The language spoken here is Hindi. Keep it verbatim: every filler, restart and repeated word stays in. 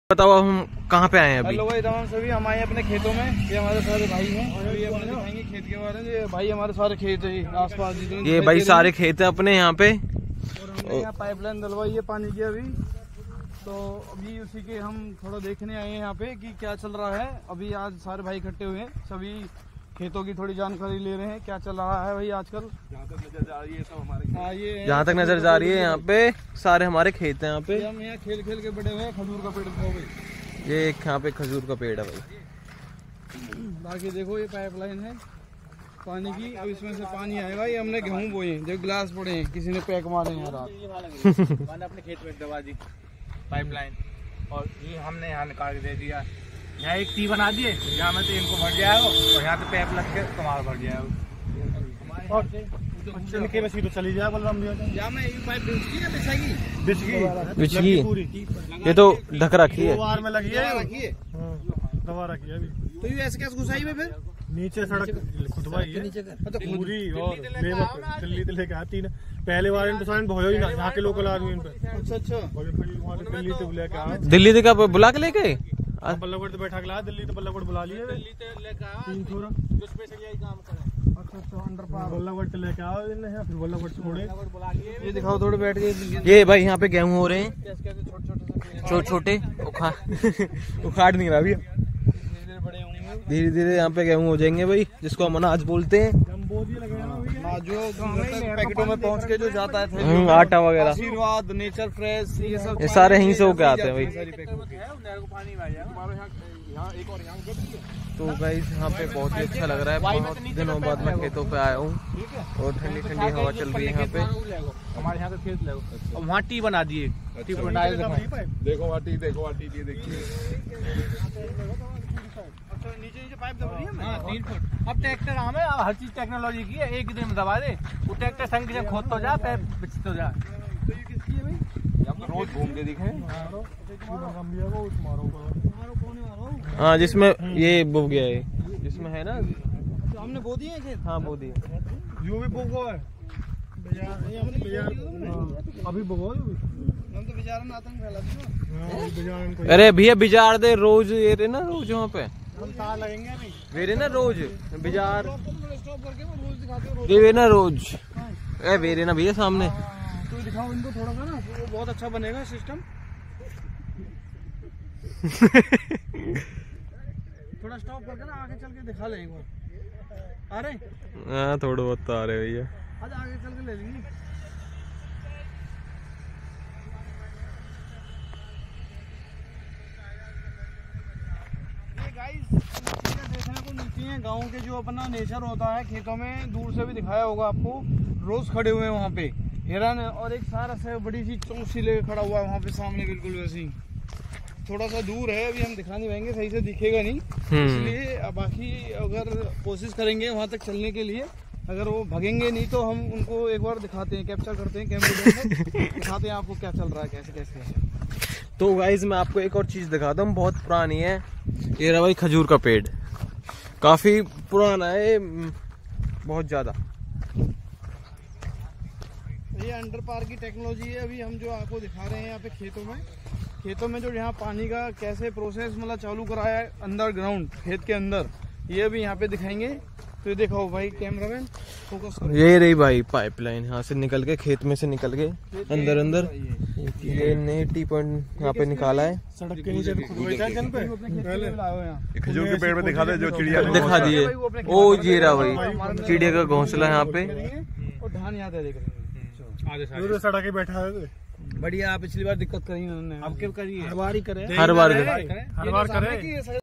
बताओ हम कहाँ पे आए हैं अभी? हेलो भाई, तमाम सभी हम आए अपने खेतों में। ये हमारे सारे भाई हैं और ये अपने दिखाएंगे खेत के बारे में। ये भाई हमारे सारे खेत है आस पास, ये भाई सारे खेत है अपने यहाँ पे। और हमने यहाँ पाइपलाइन डलवाई है पानी की अभी, तो अभी उसी के हम थोड़ा देखने आए हैं यहाँ पे कि क्या चल रहा है। अभी आज सारे भाई इकट्ठे हुए हैं, सभी खेतों की थोड़ी जानकारी ले रहे हैं क्या चल रहा है भाई आजकल। जहाँ तक नजर जा रही है सब हमारे, हाँ ये जहाँ तक नजर जा रही है यहाँ पे सारे हमारे खेत हैं यहाँ पे। हम यहाँ खेल खेल के बड़े हुए हैं। खजूर का पेड़ दिखाओ भाई, ये एक यहाँ पे खजूर का पेड़ है भाई। बाकी देखो ये पाइपलाइन है पानी की, अब इसमें से पानी आएगा। ये हमने गेहूं बोए हैं, जो गिलास पड़े हैं, किसी ने पैक मारे हैं रात। मैंने अपने खेत में दबा दी पाइपलाइन और ये हमने यहाँ निकाल के दे दिया। यहाँ एक टी बना दिए, यहाँ में तो इनको भर जाएगा और यहाँ तो पैप लग के तुम्हारा भर जाएगा। और इनके में सीधे चली जाए बलराम भैया। यहाँ में एक पाइप बिछकी है, बिछाएगी बिछकी बिछकी पूरी। ये तो ढक रखी है, बार में लगी है, रखी है, दबा रखी है अभी। तो ये ऐसे कैसे घुसाई में फिर नीचे सड़क खुदवाई है पूरी और दिल्ली से लेके आती ना। पहले बार इन पे भयो ही ना, यहाँ के लोकल आदमी इन पे। अच्छा अच्छा, दिल्ली से लेके आए, दिल्ली से का बुला के लेके बल्लभगढ़ से बैठा के लाया, दिल्ली से बल्लभगढ़ बुला लिए तीन छोरा। अच्छा अच्छा, अंडर पार बल्लभगढ़ से लेके आओ फिर बल्लभगढ़ छोड़े। ये दिखाओ थोड़े बैठ के। ये भाई यहाँ पे गेहूं हो रहे हैं कैसे कैसे छोटे छोटे छोटे छोटे। उखाड़ उखाड़ नहीं रहा भैया, बड़े होंगे। धीरे धीरे यहाँ पे गेहूं हो जाएंगे भाई, जिसको हम अनाज बोलते हैं। जो पैकेटों में पहुँच के जो जाता है आटा वगैरह, आशीर्वाद, नेचर फ्रेश, ये सब ये सारे यहीं से होके आते हैं भाई। तो गाइस यहाँ पे बहुत ही अच्छा लग रहा है। बहुत दिनों बाद मैं खेतों पे आया हूँ और ठंडी ठंडी हवा चल रही है यहाँ पे। हमारे यहाँ का खेत ले और वहाँ टी बना दिए। टी बना देखो वहाँ टी, देखो वहाँ टी, देखिए नीचे नीचे पाइप दबा रही है। हाँ, तीन फुट। अब ट्रैक्टर हमें अब हर चीज टेक्नोलॉजी की है, एक दिन में दबा दे वो ट्रैक्टर संग से खोद तो जा, पैप बिछ तो जा। तो ये किसकी है भाई? यहाँ रोज घूम के दिखे। हाँ, जिसमें ये बो गया है, जिसमें है ना, तो हमने बो दिए खेत। हाँ बो दिए। जो भी बोगो है अभी बोगो, हम तो बेचारा आतंक फैला दिया। अरे भैया बिजार दे रोज, ये रे ना रोज वहाँ पे हम तार लगेंगे अभी। वेरे ना रोज बिजार स्टॉप करके वो रोज दिखाते हो। दे ना रोज। ए वेरे ना भैया सामने। तो दिखाओ इनको थोड़ा सा ना, वो बहुत अच्छा बनेगा सिस्टम। थोड़ा स्टॉप करके ना आगे चल के दिखा ले एक बार। आ रहे? हाँ थोड़ा बहुत तो आ रहे भैया। आज आगे चल के ले लेंगे। देखने को मिलती है गाँव के, जो अपना नेचर होता है खेतों में। दूर से भी दिखाया होगा आपको, रोज खड़े हुए हैं वहाँ पे हिरन, और एक सारा से बड़ी सी चौंसी लेके खड़ा हुआ है वहाँ पे सामने, बिल्कुल वैसी। थोड़ा सा दूर है, अभी हम दिखा नहीं पाएंगे, सही से दिखेगा नहीं, इसलिए बाकी अगर कोशिश करेंगे वहाँ तक चलने के लिए, अगर वो भगेंगे नहीं तो हम उनको एक बार दिखाते हैं, कैप्चर करते हैं कैमरे में, दिखाते हैं आपको क्या चल रहा है, कैसे कैसे। तो गाइस मैं आपको एक और चीज दिखाता हूँ, बहुत पुरानी है। ये रहा भाई खजूर का पेड़, काफी पुराना है, बहुत ज्यादा। ये अंडर पार की टेक्नोलॉजी है। अभी हम जो आपको दिखा रहे हैं यहाँ पे खेतों में, खेतों में जो यहाँ पानी का कैसे प्रोसेस मतलब चालू कराया है अंडरग्राउंड खेत के अंदर, ये अभी यहाँ पे दिखाएंगे। तो ये देखो भाई, कैमरामैन फोकस करो। ये रही भाई पाइपलाइन, यहाँ से निकल के खेत में से निकल के अंदर अंदर ये ने टी पॉइंट यहाँ पे निकाला है। सड़क के नीचे खजूर के पेड़ में दिखा दे, जो चिड़िया दिखा दिए। ओ ये रहा भाई चिड़िया का घोंसला यहाँ पे, और धान याद है देख रहे हैं। सड़क बैठा है बढ़िया। पिछली बार दिक्कत करी उन्होंने, अब क्या करिए, हर बार ही करे, हर बार हर बार करे।